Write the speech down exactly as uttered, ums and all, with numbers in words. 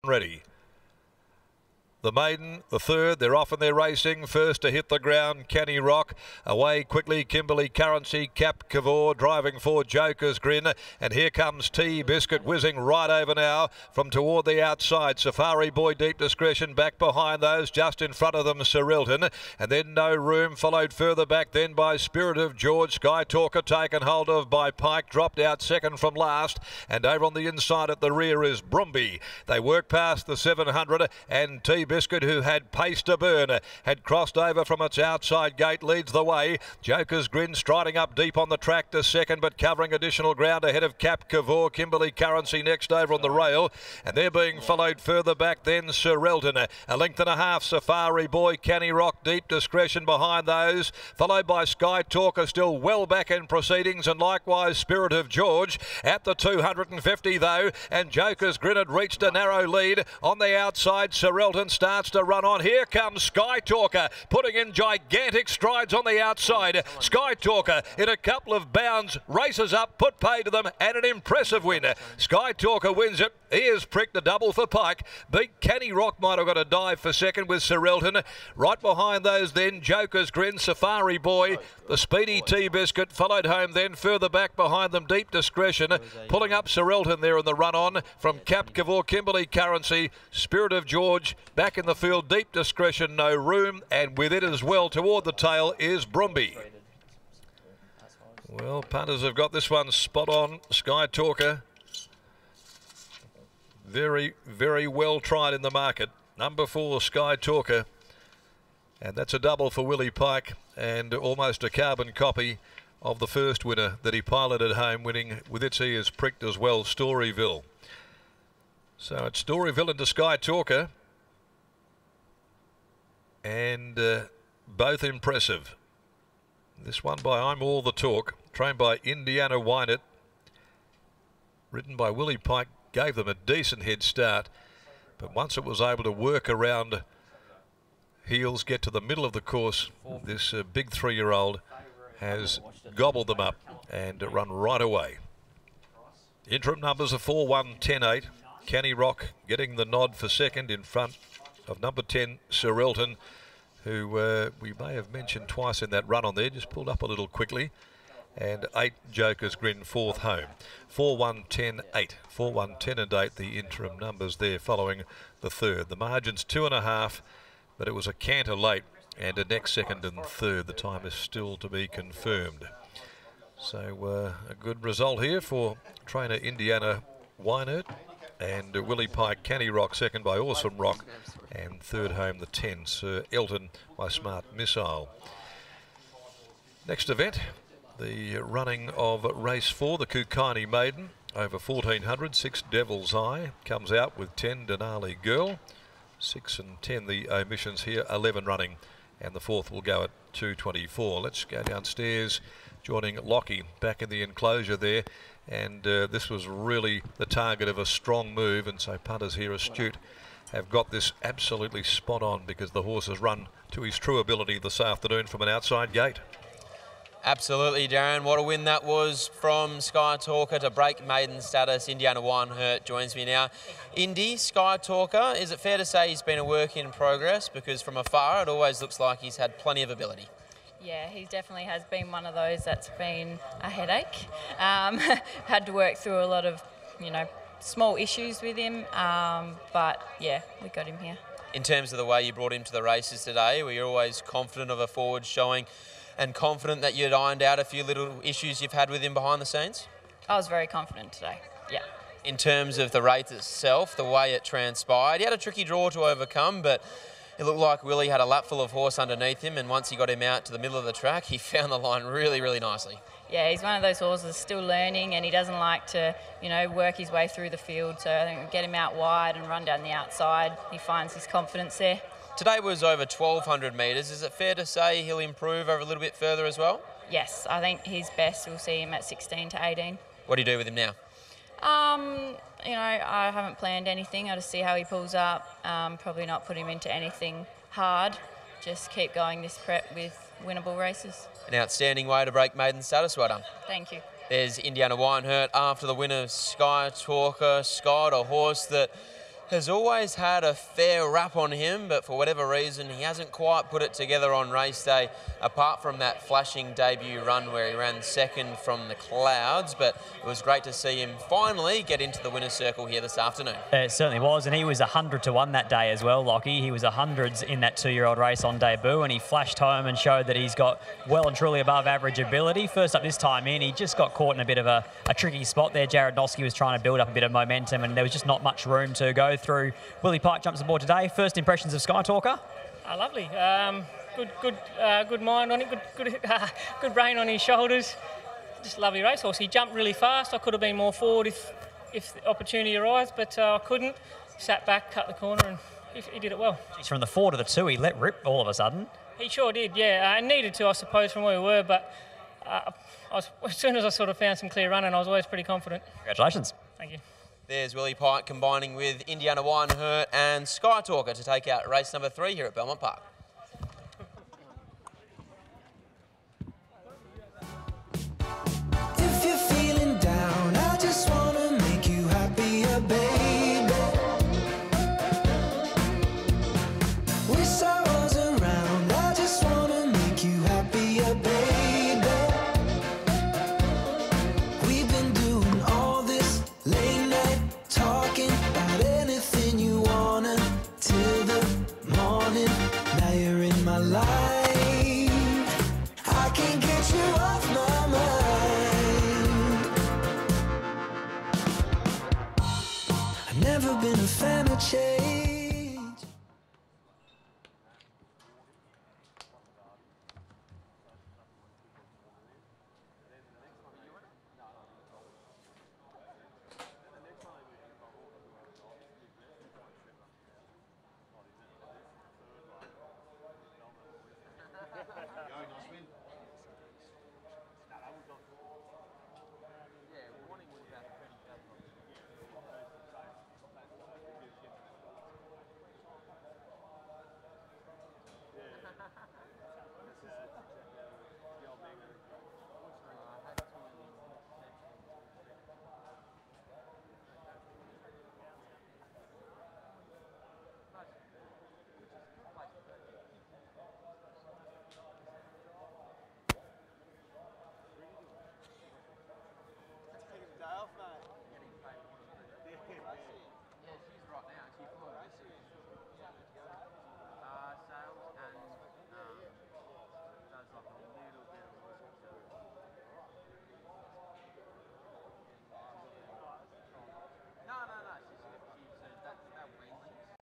ready. The maiden, the third, they're off and they're racing. First to hit the ground, Canny Rock. Away quickly, Kimberley Currency, Cap Cavour, driving for Joker's Grin. And here comes Tea Biscuit whizzing right over now from toward the outside. Safari Boy, Deep Discretion back behind those. Just in front of them, Sir Elton. And then No Room, followed further back then by Spirit of George. Sky Talker taken hold of by Pike, dropped out second from last. And over on the inside at the rear is Brumby. They work past the seven hundred and Tea Biscuit, who had pace to burn, had crossed over from its outside gate, leads the way. Joker's Grin striding up deep on the track to second, but covering additional ground ahead of Cap Cavour. Kimberley Currency next over on the rail, and they're being followed further back then Sir Elton. A length and a half, Safari Boy, Canny Rock, Deep Discretion behind those, followed by Sky Talker, still well back in proceedings, and likewise Spirit of George at the two hundred fifty though, and Joker's Grin had reached a narrow lead. On the outside, Sir Elton starts to run on. Here comes Sky Talker, putting in gigantic strides on the outside. Sky Talker in a couple of bounds races up, put pay to them, and an impressive win. Sky Talker wins it. He has pricked a double for Pike. Beat Canny Rock, might have got a dive for second with Sir Elton. Right behind those then, Joker's Grin, Safari Boy, the speedy Tea Biscuit, followed home then. Further back behind them, Deep Discretion, pulling up Sir Elton there in the run on from Cap Cavour, Kimberley Currency, Spirit of George, back in the field, Deep Discretion, No Room, and with it as well toward the tail is Brumby. Well, punters have got this one spot on. Sky Talker, very, very well tried in the market. Number four, Sky Talker, and that's a double for Willie Pike, and almost a carbon copy of the first winner that he piloted home, winning with its ears pricked as well, Storyville. So it's Storyville into Sky Talker, and uh, both impressive. This one by I'm All the Talk, trained by Indiana Wynett, ridden by Willie Pike, gave them a decent head start, but once it was able to work around heels, get to the middle of the course, this uh, big three-year-old has gobbled them up and run right away. Interim numbers are four, one, ten, eight. Canny Rock getting the nod for second in front of number ten, Sir Elton, who uh, we may have mentioned twice in that run on there, just pulled up a little quickly. And eight, Joker's Grin, fourth home. four, one, ten, eight. four, one, ten and eight, the interim numbers there following the third. The margin's two and a half, but it was a canter late, and a next second and third. The time is still to be confirmed. So uh, a good result here for trainer Indiana Wynett. And uh, Willie Pike, Canny Rock, second by Awesome Rock, and third home the ten, Sir Elton by Smart Missile. Next event, the running of race four, the Kukani Maiden, over fourteen hundred, six Devil's Eye, comes out with ten Denali Girl, six and ten the omissions here, eleven running, and the fourth will go at two twenty-four. Let's go downstairs, joining Lockie back in the enclosure there. And uh, this was really the target of a strong move, and so punters here, astute, have got this absolutely spot on, because the horse has run to his true ability this afternoon from an outside gate. Absolutely, Darren. What a win that was from Sky Talker to break maiden status. Indiana Wynett joins me now. Indy, Sky Talker, is it fair to say he's been a work in progress? Because from afar, it always looks like he's had plenty of ability. Yeah, he definitely has been one of those that's been a headache. Um, had to work through a lot of, you know, small issues with him, um, but yeah, we got him here. In terms of the way you brought him to the races today, were you always confident of a forward showing and confident that you'd ironed out a few little issues you've had with him behind the scenes? I was very confident today, yeah. In terms of the race itself, the way it transpired, he had a tricky draw to overcome, but it looked like Willie had a lap full of horse underneath him, and once he got him out to the middle of the track, he found the line really, really nicely. Yeah, he's one of those horses still learning, and he doesn't like to, you know, work his way through the field. So I think we get him out wide and run down the outside. He finds his confidence there. Today was over twelve hundred metres. Is it fair to say he'll improve over a little bit further as well? Yes, I think his best, we'll see him at sixteen to eighteen. What do you do with him now? Um, you know, I haven't planned anything. I'll just see how he pulls up. Um, probably not put him into anything hard. Just keep going this prep with winnable races. An outstanding way to break maiden status. Well done. Thank you. There's Indiana Wynett after the win of Sky Talker. Scott, a horse that has always had a fair rap on him, but for whatever reason, he hasn't quite put it together on race day, apart from that flashing debut run where he ran second from the clouds. But it was great to see him finally get into the winner's circle here this afternoon. It certainly was, and he was one hundred to one that day as well, Lockie. He was one hundreds in that two-year-old race on debut, and he flashed home and showed that he's got well and truly above average ability. First up this time in, he just got caught in a bit of a, a tricky spot there. Jared Noske was trying to build up a bit of momentum, and there was just not much room to go through. Willie Pike jumps aboard today. First impressions of Sky Talker? Oh, lovely. Um, good, good, uh, good mind on it. Good, good, uh, good brain on his shoulders. Just a lovely racehorse. He jumped really fast. I could have been more forward if, if the opportunity arose, but uh, I couldn't. Sat back, cut the corner, and he, he did it well. He's from the four to the two. He let rip all of a sudden. He sure did. Yeah, uh, needed to, I suppose, from where we were. But uh, I was, as soon as I sort of found some clear running, I was always pretty confident. Congratulations. Thank you. There's Willie Pike combining with Indiana Wine Hurt and Sky Talker to take out race number three here at Belmont Park.